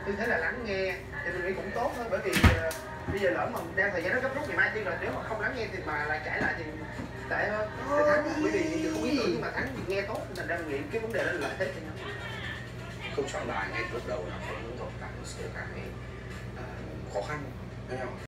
tư thế là lắng nghe thì mình nghĩ cũng tốt thôi, bởi vì bây giờ lỡ mà đang thời gian nó gấp rút ngày mai tiên rồi, nếu mà không lắng nghe thì mà lại cãi lại thì tệ hơn. Thì thắng bởi vì những không ý tưởng nhưng mà thắng thì nghe tốt, thành ra mình nghĩ cái vấn đề đó là lợi thế cho nhau. Không chọn bài ngay từ lúc đầu là cũng tồn tại một số cái khó khăn với nhau.